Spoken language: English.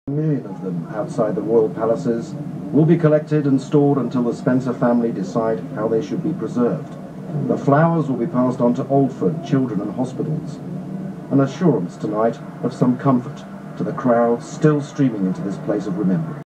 A million of them outside the royal palaces will be collected and stored until the Spencer family decide how they should be preserved. The flowers will be passed on to Oldford children and hospitals. An assurance tonight of some comfort to the crowd still streaming into this place of remembrance.